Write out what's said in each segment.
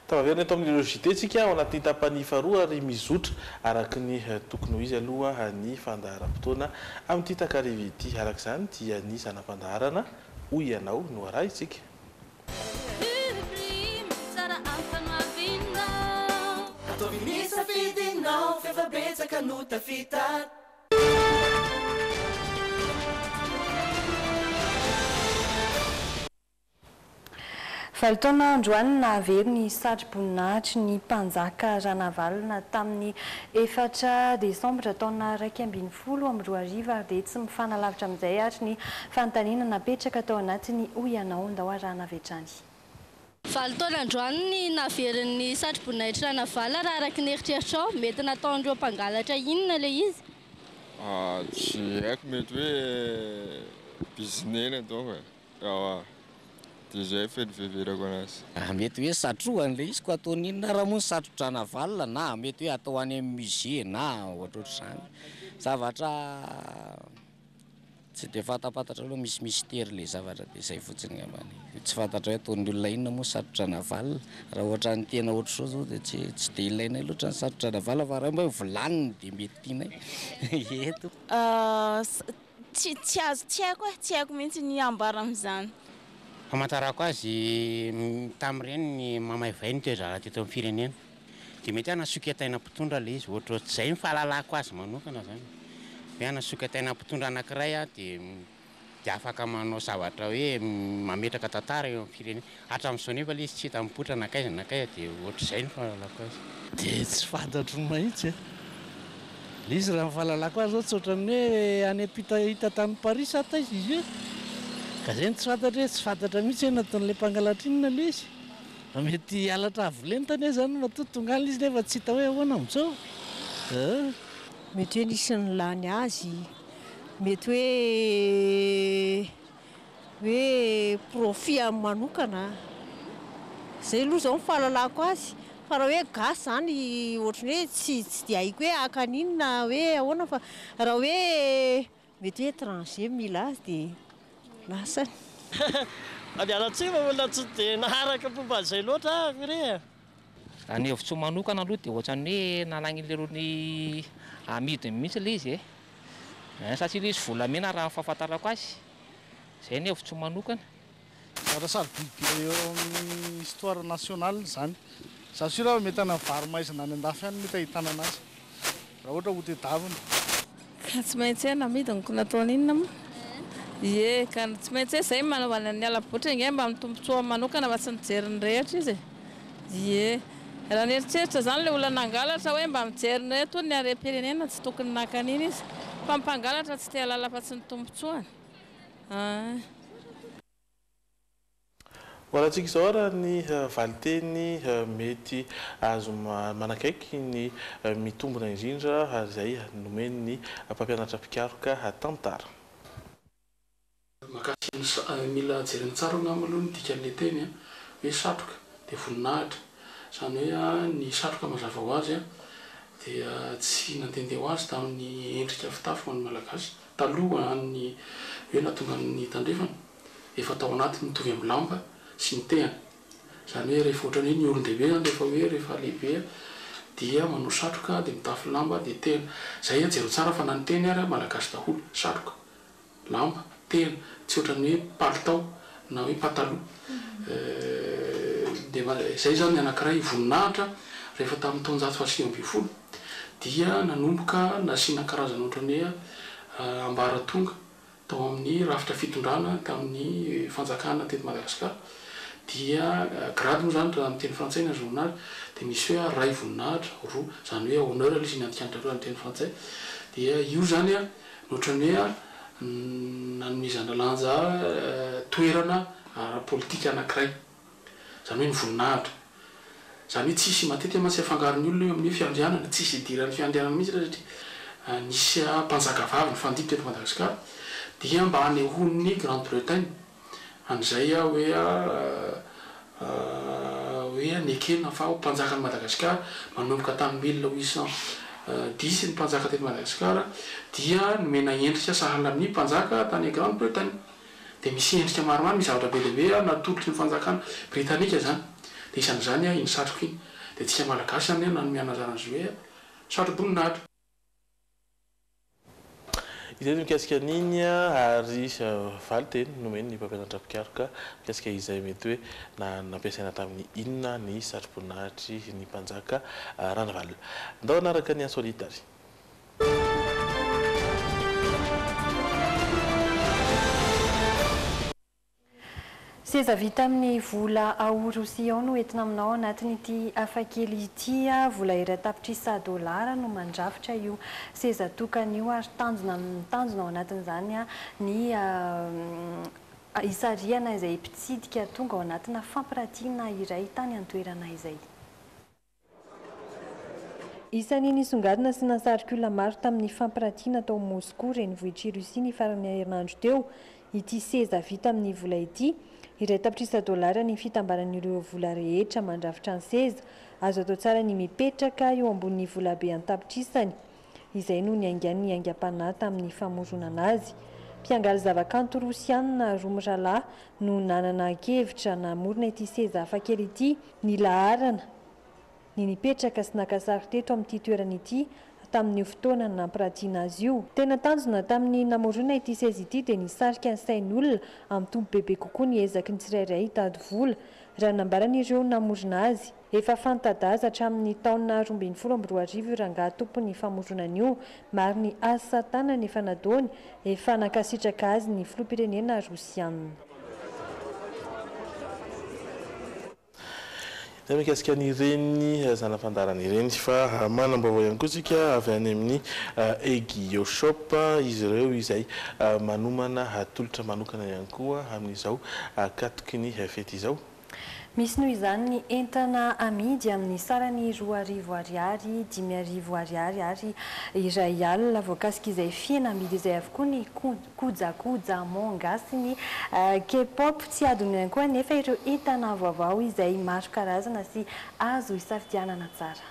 Tavaverina eto amin'ny logité-tsika ao anatin'ny tapany faharoa ary mizotra araky ny tokony ho izy aloha ny fandaharam-potoana amin'ity takariva ity. Araka izany dia ny zanam-pandaharana hoy ianao no araha isika. Valitaona androany nahavery ny satroboninahitry ny mpanjaka Ranavalona tamin'ny 4 Desambra taona 2012 ary dia tsy mifanalavitra amin'izay ary ny fanontaniana napetraka tao anatiny hoy ianao ndao arahana vetrany. Valitaona androany ny nahaverin'ny satroboninahitry Ranavalona raha araky ny eritreritrao mety nataondreo mpangalatra inona le izy? Tsy haiko mety hoe bisinena donc izay fediveverako anazy. Mety hoe satroany le izy ko ataony inona raha moa ny satrotra Ranavalona na mety hoe atao any amin'ny musée na ohatrohatr'izany. Zavatra tsy dia fantapantatra aloha misy mystère le zavatra dia izay fotsiny ngambany. Tsy fantatra hoe ataon'ny olona inona moa satrotra Ranavalona. Raha ohatra ny tena ohatr'izao zao dia tsy dia ilainay loatra ny satrotra Ranavalona fa raha mba volaniny dia mety tianay. Eto. Tsy haiko mihitsy ny ambara amin'izany. Famantarako azy tamin'ireny ny mamay-vainy toezara teto amin'ny firenena dia mety ana soketaina mpitondra le izy ohatrohatr'izay ny fahalalako azy manokana zany. Hoe ana soketaina mpitondra anankiray dia afaka manao zavatra hoe mametraka tantara eo amin'ny firenena. Hatramin'izao nefa le izy tsy hita mipoitra nakaiza dia ohatr'izay ny fahalalako azy. Dia tsy fantatro mahitsy le izy raha ny fahalalako azy zao tsy ohatran'ny hoe any ampita hita tamin'ny Paris ata izy io. Ka zay tsy fantatra mihitsy hoe nataon'ilay mpangalatra inona le izy. Mety halatra avolentany zany matoa tonga izy nefa tsy hita hoe ahoana amin'izao. Mety hoe nisy ny lany azy, mety hoe profit amin'ny manokana. Zay aloha zao ny fahalalako azy. Fa raha hoe gasy zany ohatrany hoe tsy dia haiko hoe akaninona hoe ahoana fa raha hoe mety hoe étranger mila azy dia lasany. Aniana-tsy olona tsy dia naharaka fomba izay loatra re. Ny hevitro manokana aloha dia ohatran'ny hoe nalagnilerony amidiny mihitsy le izy satria le izy volamena raha fahafantarako azy. Zay ny hevitro manokana. Raha sarobidy eo amin'ny histoire nationale zany. Zasura mety ana vary maizina any andafy any mety ahitana anazy. Raha ohatra ho tedavina. Ka tsy maintsy namidiny ko nataony inona moa? Ie, ka tsy maintsy izay manaovana ny alaboatra ingay mba mitombontsoa manokana mba tsy nijery ny rehetra izy. Ie, raha nieritreritra zany ilay olona nangalatra hoe mba mijery ny rehetra ny harem-pirenena tsy tokony nakan'iny izy. Fa mpangalatra tsy te halala fa tsy ny tombontsoany. Horatsika izao raha ny valiteny mety azo manakaiky ny mitombona indrindra ary izay nomeny ny mpampianatra mpikaroka tantara. Makasy mila jerena tsara angamba aloha ny dikan'ilay teny hoe satroka dia voninahitra. Izany hoe ny satroka mazava ho azy dia tsy nandendeha ho azy tamin'ny endrika fitafy ho an'ny malagasy. Taloha ny hoe nahatonga ny tandrefana efa tao anatiny mitovy amin'ny lamba sy ny tehana. Izany hoe rehefa ohatrany hoe ny olon-dehibe zany rehefa hoe rehefa lehibe dia manao satroka dia mitafy lamba dia tehana. Izay jero tsara fa na ny teny ary malagasy daholo satroka, lamba, tehana. Tsy ohatran'ny hoe palitao na hoe pataloha. Dia izay zany anankiray voninahitra rehefa tamin'ny taonjato faha 20 dia nanomboka nasiana karazana ohatran'ny hoe ambaratonga tao amin'ny rafitra fitondrana tamin'ny fanjakana teto Madagasikara. Dia grady moa zany raha amin'ny teny frantsay na journal dia misy hoe ray voninahitra roa izany hoe honneur ilay izy niandikanitra roa amin'ny teny frantsay. Dia io zany ohatran'ny hoe nanomezana lanja toerana politika anankiray izany hoe ny voninahitra. Izany hoe tsisy matetika mantsy afangaron'ny olona eo amin'ny fiandrianana, tsisy idiran'ny fiandrianana mihitsy satria nisy mpanjaka vavy ny fandimby teto Madagasikara dia mba hanehoan'ny Grande-Bretagne an'izay hoe nekena fa mpanjaka ny Madagasikara manomboka tamin'ny 1810 ny mpanjaka teto Madagasikara dia nomena endrika sahala amin'ny mpanjaka tany Grande-Bretagne. Dia misy endrika maromaro misy zavatra be lehibe natolotry ny fanjakana Britanika zany. dia isan'izany iny satroka iny dia tsika malagasy any nanome anazana azy hoe satroboninahitra. Izay mikasika an'iny ary valy teny nomeny ny mpampianatra mpikaroka mikasika izay mety hoe nampiasaina tamin'ny inona ny satroboninahitry ny mpanjaka Ranavalona. Andao anaraka ny insolitary. Seza vita amin'ny vola aorosia no entina aminao anatin'ity hafakely ity vola iray tapitrisa $1 no mandrafitra io seza tokana io ary tanjona ao anatin'izany ny isariana izay mpitsidika tonga ao anatina fampiratiana iray tany an-toerana izay. Isan'ny nisongadina sy nasarika olona maro tamin'ny fampiratiana tao Moscou renivohitr'i Rosia ny farany herinandro teo ity seza vita amin'ny vola ity. Iray tapitrisa $1 ny fitambaran'ireo vola rehetra mandrafitra ny seza, azo atao tsara ny mipetraka eo ambon'ny vola be an-tapitrisany. Izay no niaingan'ny aingam-panahy tamin'ny famoronana azy. Mpiangaly zavakanto rosianina Romiralahy no nanana ankevitra namorona ity seza hafakely ity, ny laharana ny nipetraka sy nakasary teto amin'ity toerana ity tamin'ny fotoana nampiratiana azy io. Tena tanjona tamin'ny namorona ity seza ity dia nisarika ny sain'olona amin'ny tombo bebe kokoa ny ezaky ny tsirairay hitady vola raha nambaran'ireo namorona azy. Efa fantadaza hatramin'ny taona 2024 io rangahy tompon'ny famoronana io, maro ny asa tanana efa nataony, efa nankasitraka azy ny filoham-pirenena rosianina. Izay mikasika an'ireny zana-pandarana ireny fa manam-baovao ihany koa isika avy any amin'ny Egio Shop, izy ireo izay manomana tolotra manokana ihany koa amin'izao katoky ny fety izao. Misy noho izany ny entana amidy amin'ny sarany $2,000, $5,000 ary $1 voakasika izay fiena amidy izay avokoa ny kojakoja manga sy ny K-pop tsy adino ihany koa nefa ireo entana vaovao izay maro karazana sy azo isafidianana tsara.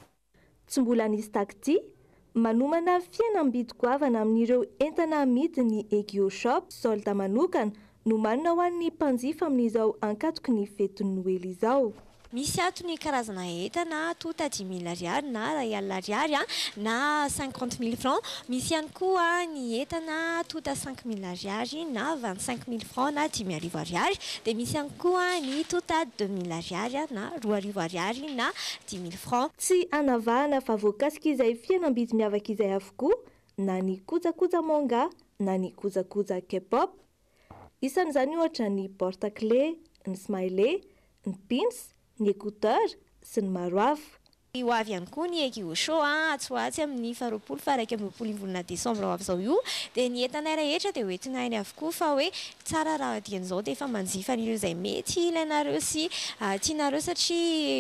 Tsy mbola nisy takty manomana fihenam-bidy goavana amin'ireo entana amidy ny Egio Shop solda manokana no manana ho an'ny mpanjifa amin'izao ankatoky ny fetin'ny Noely izao. Misy ato ny karazana entana tota $10,000 na $1,000 na $50,000. Misy ihany koa ny entana tota $5,000 na $25,000 na $10,000. Dia misy ihany koa ny tota $2,000 na $2,000 na $10,000. Tsy anavahana fa voakasika izay fihenam-bidy miavaka izay avokoa na ny kojakoja manga na ny kojakoja K-pop. Isan'izany ohatra ny porte-clés, ny smiley, ny pins, ny écouteur sy ny maro hafa. Ho avy ihany koa ny Egio Shop atsoatsy amin'ny 20-21 volana Desambra ho avy izao io, dia ny entana rehetra dia hoentina ainy avokoa fa hoe tsara raha dian'izao dia efa manjifa an'ireo izay mety ilainareo sy tianareo satria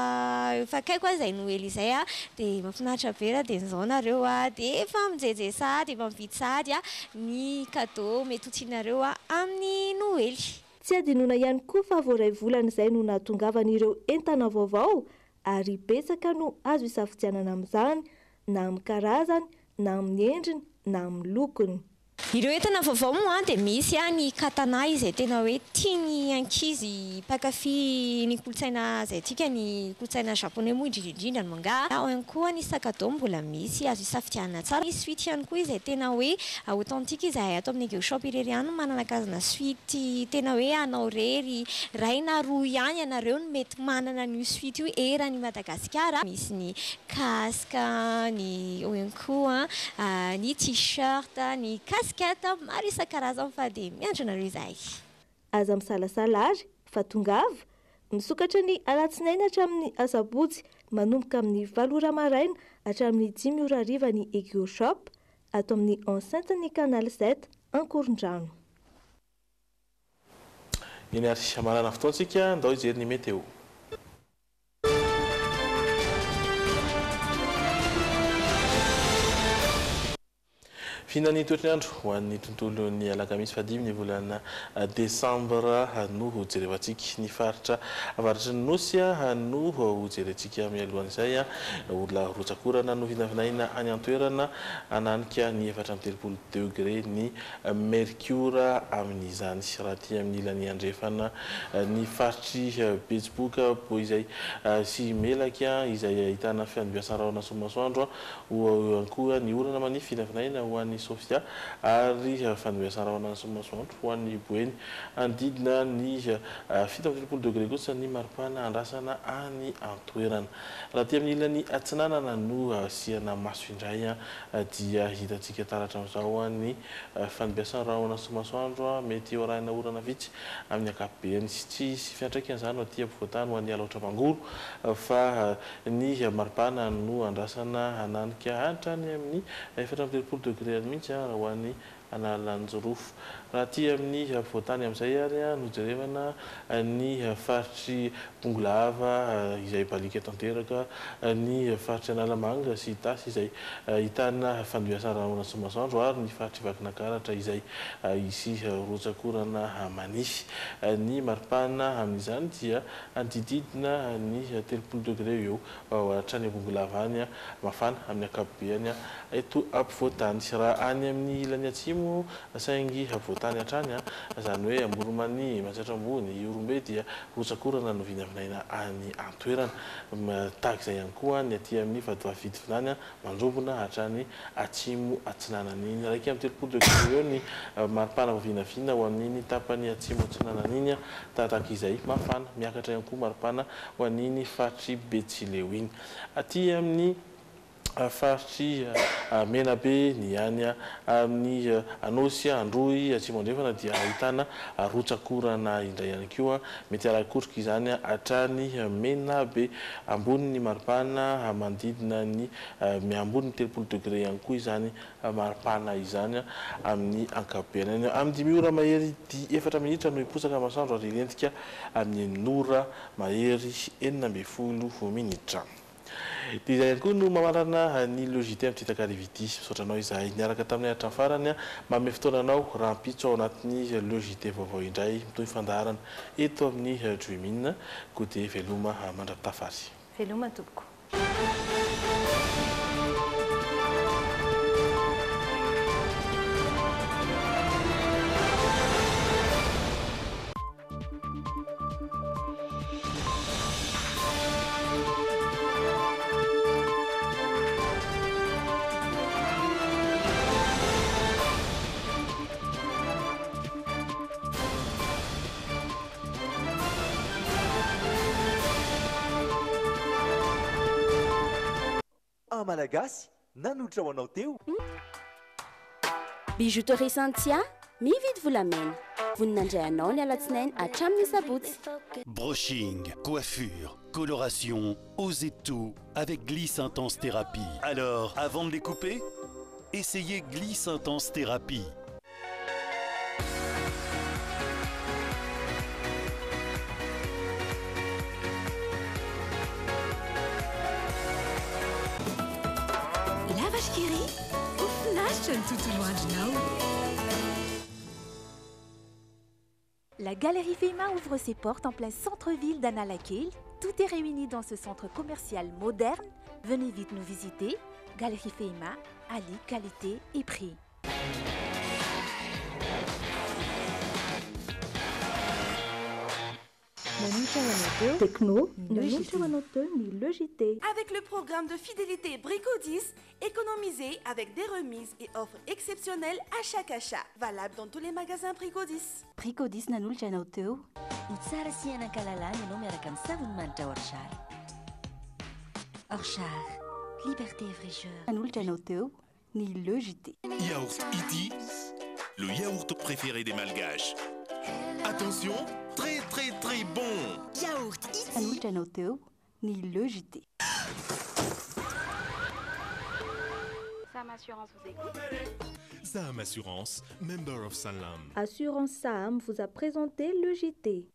fa kaiko izay Noely izay dia mahafinaritra be raha dian'izao nareo dia efa mijery sady efa mividy sady ny cadeau mety ho tianareo amin'ny Noely. Tsy adinona ihany koa fa voaray volana izay no nahatongavan'ireo entana vaovao ary betsaka no azo isafidianana amin'izany na amin'ny karazany na amin'ny endriny na amin'ny lokony. Ireo entana vaovao moa dia misy ny katana izay tena hoe tiany ankizy mpakafy ny kolotsaina izay tika ny kolotsaina japonais moa indrindra ny manga. Ao ihany koa ny sakadao mbola misy azo isafidianana tsara. Misy suite ihany koa izay tena hoe authentique izay ato amin'ny Egio Shop irery ihany manana karazana suite tena hoe anao rery ray na roa ihany ianareo no mety manana ny suite io eran'ny Madagasikara. Misy ny casque, ny ao ihany koa ny t-shirt, ny casquette maro isan-karazany fa dia miandronareo izay. Aza misalasala ary fa tongava misokatra ny alatsinainy hatramin'ny asabotsy manomboka amin'ny 8 maraina hatramin'ny 5 ny Egio Shop ato amin'ny enceinte ny Canal 7 Ankorondrano. Eny ary manana fotoantsika andao ijery ny météo. Fihinany toetrandro ho an'ny tontolo ny alakamisy fadimy ny volana desambra no jerevantsika ny faritra avaratry ny nosy no jerentsika mialohan'izay olona rotsakorana no vinavinaina any an-toerana ananika ny 4 degré ny mercure amin'izany raha ty amin'ny ilany andrefana ny faritry betsiboka po izay sy melaka izay ahitana fiandoasan'ny somasoandro ho koa ny orana manify vinavinaina ho an'ny Sofia ary fandoasan'ny somasoandro ho an'ny Boeny andidina ny 17 degré kosa ny maripana andrasana any an-toerana raha ty amin'ny ilany atsinanana no siana maso indray dia hitatsika taratra amin'izao ny fandoasan'ny somasoandro mety orana orana vitsy amin'ny akapobeany tsy fiantraikany izany aty ampovoantany ho an'ny alaotra mangoro fa ny maripana no andrasana ananika hatrany amin'ny 17 degré mihitsy raha ho an'ny analanjorofo raha ty amin'ny ampovoantany amin'izay ary no jerevana ny faritry Bongolava izay balika tanteraka ny faritry Analamanga sy Tasy izay ahitana fandoasan'ny somasoandro ary ny faritry Vakinakaratra izay isy rotsakorana manify ny maripana amin'izany dia antididina ny 30 degré eo hatrany Bongolava any mafana amin'ny akapobeany eto ampovoantany raha any amin'ny ilany atsimo saingy ampovoantany hatrany izany hoe Amboromany Manjatrambo ny Orombe dia rotsakorana no vinavinaina any an-toerana tahaka izay ihany koa ny aty amin'ny Vatoavidivinany Manjobona hatrany atsimo atsinanany raiky amin'ny 30 degré eo ny maripana vinavina ho an'iny tapany atsimo atsinanany iny tahaka izay mafana miakatra ihany koa maripana ho an'iny faritry Betsileo iny aty amin'ny faritry Menabe ny any amin'ny Anosy Androy atsimo andrefana dia ahitana rotsakorana indray ihany koa mety arakotrika izany hatrany Menabe ambony ny maripana manodidina ny ambony 30 degré ihany koa izany maripana izany amin'ny ankapobeany amin'ny 10 ora mahery 4 minitra no iposaka masoandro ary ilentika amin'ny ora mahery 12 minitra. Dia izay ihany koa no mamarana ny logité amin'ny Titakarividy misaotranao izahay niaraka tamin'ny hatrany farany manome fotoananao rahampitso ao anatin'ny logité vaovao indray mitohy fandaharana eto amin'ny Dreaming côté veloma mandrapitafary. Veloma tompoko. Malagasy nanotra ho anao teo. Bijouterie Santia mividy volamena voninandray anao ny alatsinainy hatramin'ny sabotsy. Brushing, coiffure, coloration, osez tout avec Gliss Intense Thérapie. Alors, avant de les couper, essayez Gliss Intense Thérapie. La Galerie Fema ouvre ses portes en plein centre-ville d'Analakil. Tout est réuni dans ce centre commercial moderne. Venez vite nous visiter. Galerie Fema, Ali, qualité et prix. Techno, le JT. Avec le programme de fidélité Bricodis, économisez avec des remises et offres exceptionnelles à chaque achat. Valable dans tous les magasins Bricodis. Bricodis nanultra anao teo. Ho tsara sy hanan-kalalana ianao miaraka amin'ny savony manitra Orchard. Orchard, liberté et fraîcheur. Nanultra anao teo ny le JT. Yaourt Iti, le yaourt préféré des Malgaches. Attention, très très très bon. Yaourt Iti. Nanultra anao teo ny le JT. Sam Assurance vous écoute. Sam Assurance, member of Sanlam. Assurance Sam vous a présenté le JT.